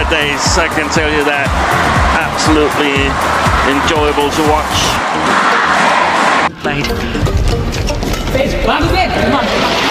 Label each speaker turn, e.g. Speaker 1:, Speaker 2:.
Speaker 1: days, I can tell you that. Absolutely enjoyable to watch.
Speaker 2: Played. Come on.